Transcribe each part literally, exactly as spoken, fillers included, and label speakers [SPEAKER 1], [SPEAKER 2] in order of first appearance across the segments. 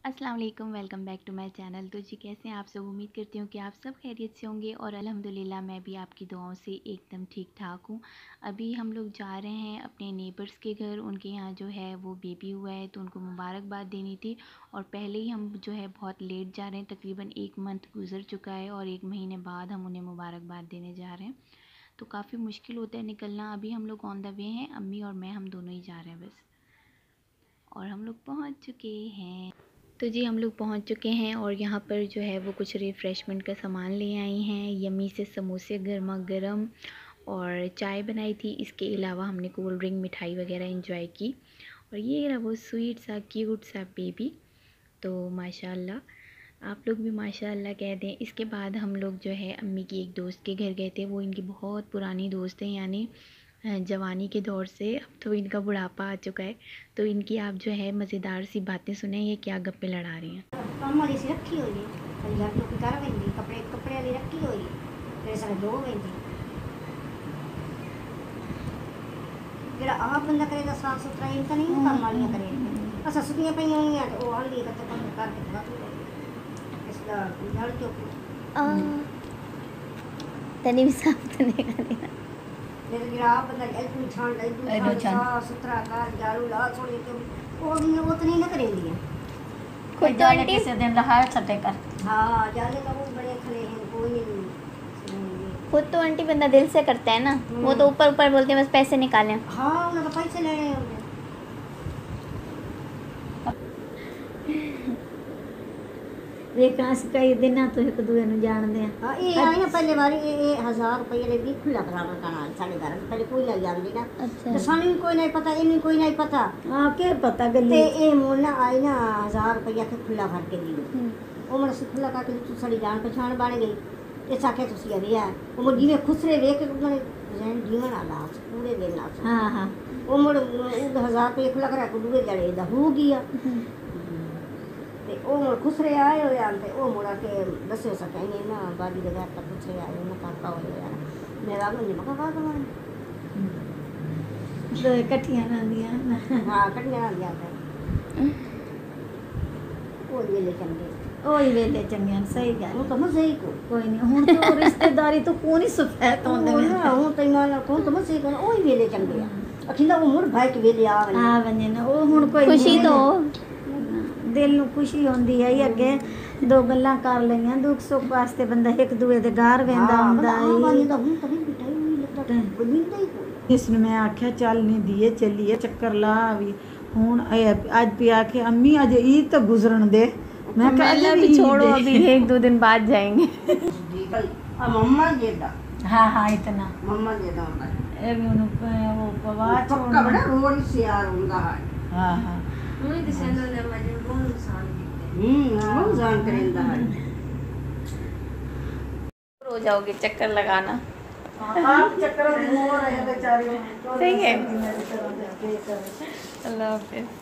[SPEAKER 1] अस्सलाम वालेकुम, welcome back to my channel. तो जी कैसे हैं आप सब? उम्मीद करती हूँ कि आप सब खैरियत से होंगे और अल्हम्दुलिल्लाह मैं भी आपकी दुआओं से एकदम ठीक ठाक हूँ। अभी हम लोग जा रहे हैं अपने नेबर्स के घर। उनके यहाँ जो है वो बेबी हुआ है तो उनको मुबारकबाद देनी थी और पहले ही हम जो है बहुत लेट जा रहे हैं। तकरीबन एक मंथ गुजर चुका है और एक महीने बाद हम उन्हें मुबारकबाद देने जा रहे हैं, तो काफ़ी मुश्किल होता है निकलना। अभी हम लोग ऑन द वे हैं, अम्मी और मैं, हम दोनों ही जा रहे हैं बस। और हम लोग पहुँच चुके हैं। तो जी हम लोग पहुंच चुके हैं और यहाँ पर जो है वो कुछ रिफ़्रेशमेंट का सामान ले आई हैं। यम्मी से समोसे गर्मा गर्म और चाय बनाई थी। इसके अलावा हमने कोल्ड ड्रिंक, मिठाई वगैरह एंजॉय की। और ये रहा वो स्वीट सा क्यूट सा बेबी। तो माशाल्लाह, आप लोग भी माशाल्लाह कह दें। इसके बाद हम लोग जो है अम्मी की एक दोस्त के घर गए थे। वो इनकी बहुत पुरानी दोस्त है, यानी जवानी के दौर से। अब तो इनका बुढ़ापा आ चुका है, तो इनकी आप जो है मज़ेदार सी बातें सुने, ये क्या गप्पे लड़ा रही हैं।
[SPEAKER 2] ਕੰਮ ਵਾਲੀ ਸੀ ਰੱਖੀ ਹੋਈ ਹੈ ਪੰਜਾਬ ਲੋਕੀ ਕਰ ਵੈਂਦੀ ਕੱਪੜੇ ਕੱਪੜੇ ਵਾਲੀ ਰੱਖੀ ਹੋਈ ਤੇਰੇ ਸਾਰੇ ਦੋ ਵੈਂਦੀ ਜਿਹੜਾ ਆਪ ਬੰਦਾ ਕਰੇਗਾ ਸਾਫ ਸੁਥਰਾ ਇਹ ਤਾਂ ਨਹੀਂ ਕੰਮ ਵਾਲੀਆਂ ਕਰੇ ਅਸਾਂ ਸੁੱਕੀਆਂ ਪਈਆਂ ਹੋਈਆਂ ਤੇ ਉਹ ਆਂਦੀ ਕੱਤੇ ਕੰਮ ਕਰਕੇ ਖਵਾ ਦੂਗੀ ਇਸ ਦਾ ਨਾਲ ਚੁੱਕ
[SPEAKER 1] तनी भी साफ तो नहीं करना।
[SPEAKER 2] ਮੇਰੇ ਜਿਹੜਾ ਆਪ ਬੰਦਾ ਐਲਕੂ ਛਾਣ ਲੈ ਸਾਫ ਸੁਥਰਾ ਕਰ ਝਾੜੂ ਲਾ ਛੋੜੀ ਤੇ ਉਹ ਵੀ ਉਹ ਤਾਂ ਨਹੀਂ ਨਾ ਕਰੇਂਦੀ
[SPEAKER 1] खुद तो आंटी
[SPEAKER 3] किसी दिन रहा छठे कर
[SPEAKER 2] हाँ जाले का वो बड़े खड़े हैं कोई नहीं
[SPEAKER 1] खुद तो आंटी बंदा दिल से करता है ना। वो तो ऊपर ऊपर बोलते हैं बस पैसे निकालें।
[SPEAKER 2] हाँ उन्होंने पैसे लेने हैं उन्हें
[SPEAKER 3] देखना कई दिन तो एक दूसरे ਨੂੰ ਜਾਣਦੇ ਆ
[SPEAKER 2] हाँ ये आई ना पहले बारी ये ये हजार रुपये ले भी खुला कराना करना साढ़े घर पहले कोई लग जाती ना
[SPEAKER 1] अच्छा।
[SPEAKER 2] तो सानू भी कोई नहीं पता इन्हें कोई नहीं पता
[SPEAKER 3] हाँ के पता
[SPEAKER 2] ते
[SPEAKER 3] गली
[SPEAKER 2] ये मोल ना आई ना हजार रुपया के खुला भर के दी वो मेरे से खुला करके तू साड़ी जान पहचान बन गई इस आखे तुसी अभी है वो मुड़ जिवे खुसरे वे के मैंने जैन जीवन आला पूरे दिन ना
[SPEAKER 3] हाँ हाँ
[SPEAKER 2] वो मुड़ हजार रुपये खुला करा को दूए जड़े दा हो गया ते ओ मुड़ खुसरे आए हो यार ते ओ मुड़ा के दसे सके नहीं ना बादी दे घर तक खुसरे आए ना काका हो यार मेरा मुझे मका का कमान
[SPEAKER 3] दो इकट्ठियां रहंदियां ना
[SPEAKER 2] हां कटिया आ गया था ओ ये ले चंगे
[SPEAKER 3] ओही वेले चंगे सही गल
[SPEAKER 2] वो तो मजे ही को
[SPEAKER 3] कोई नहीं हुन तो रिश्तेदारी तो कौन ही सफेद होंदे
[SPEAKER 2] ओ ना हूं तो ना कौन तो मजे को ओ ही वेले चंगे अखिला वो मुड़ भाई के वेले आ
[SPEAKER 3] आ वने ना ओ हुन कोई
[SPEAKER 1] खुशी तो
[SPEAKER 3] दिल ਨੂੰ ਖੁਸ਼ੀ ਹੁੰਦੀ ਹੈ ਹੀ ਅੱਗੇ ਦੋ ਗੱਲਾਂ ਕਰ ਲਈਆਂ ਦੁੱਖ ਸੁੱਖ ਵਾਸਤੇ ਬੰਦਾ ਇੱਕ ਦੂਏ ਦੇ ਘਰ ਵੇਂਦਾ ਹੁੰਦਾ
[SPEAKER 2] ਹੈ ਵਾਲੀ ਤਾਂ ਹੁਣ ਤभी ਬਿਟਾਈ ਨਹੀਂ ਲੱਗਦਾ ਬੰਦਾ ਹੀ ਕੋਈ
[SPEAKER 3] ਇਸ ਨੂੰ ਮੈਂ ਆਖਿਆ ਚੱਲ ਨਹੀਂ ਦੀਏ ਚੱਲੀਏ ਚੱਕਰ ਲਾ ਵੀ ਹੁਣ ਅੱਜ ਵੀ ਆਖੇ ਅੰਮੀ ਅੱਜ ਈਦ ਤਾਂ गुजरन दे मैं
[SPEAKER 1] मेला भी छोड़ो, अभी एक दो दिन बाद जाएंगे।
[SPEAKER 2] आ मम्मा जेदा
[SPEAKER 3] हाँ हाँ इतना
[SPEAKER 2] मम्मा जेदा होता है
[SPEAKER 3] ये भी उन्हें वो पवा
[SPEAKER 2] पक्का बड़ा रोड से यार होता है
[SPEAKER 3] हाँ हाँ
[SPEAKER 2] मुझे तो सेंडो ने मजे बहुत नुकसान दिए हम्म बहुत जान करेंदा है
[SPEAKER 1] हो जाओगे चक्कर लगाना।
[SPEAKER 3] आप चक्कर हो रहे हैं बेचारे
[SPEAKER 1] सही है। अल्लाह हाफिज़।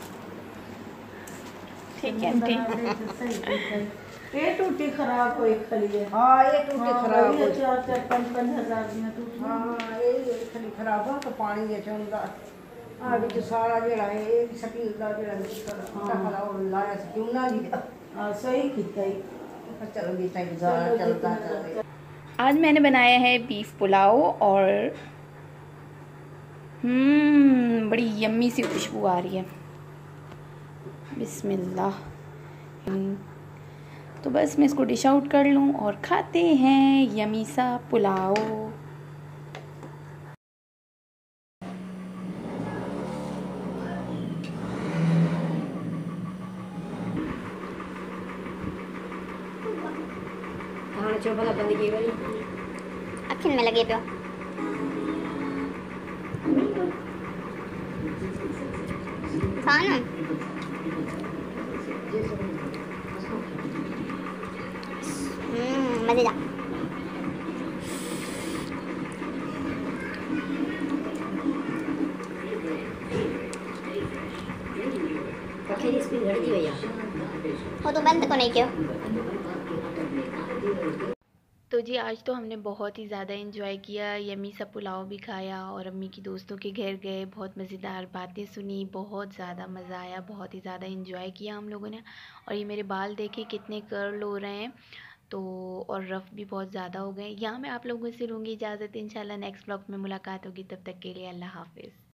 [SPEAKER 1] ठीक है आंटी।
[SPEAKER 3] ये टूटी खराब होई खली है
[SPEAKER 2] हां ये टूटी खराब हो
[SPEAKER 3] चार चार पाँच पाँच हजार दी टूटी
[SPEAKER 2] हां ये खली खराब हो तो पानी दे चोंदा आ विच सारा जेड़ा है ये सकील दा जेड़ा निकल खला और लाया क्यों ना दी
[SPEAKER 3] हां सही कीता ही
[SPEAKER 2] चलो ये टाइम गुजारा चलता चलता।
[SPEAKER 1] आज मैंने बनाया है बीफ पुलाव और हम्म बड़ी यम्मी सी खुशबू आ रही है। बिस्मिल्लाह। तो बस मैं इसको डिश आउट कर लूँ और खाते हैं यम्मी सा पुलाव।
[SPEAKER 2] खाने चोपला बंदगी वाली
[SPEAKER 1] अखिन में लगे पियो खाना मजेदार। वो तो बंद को नहीं क्यों तो जी आज तो हमने बहुत ही ज़्यादा एंजॉय किया, यम्मी सा पुलाव भी खाया और अम्मी की दोस्तों के घर गए, बहुत मज़ेदार बातें सुनी, बहुत ज़्यादा मज़ा आया, बहुत ही ज़्यादा एंजॉय किया हम लोगों ने। और ये मेरे बाल देखे कितने कर्ल हो रहे हैं, तो और रफ़ भी बहुत ज़्यादा हो गए। यहाँ मैं आप लोगों से लूँगी इजाज़त, इंशाल्लाह नेक्स्ट व्लॉग में मुलाकात होगी, तब तक के लिए अल्लाह हाफ़िज़।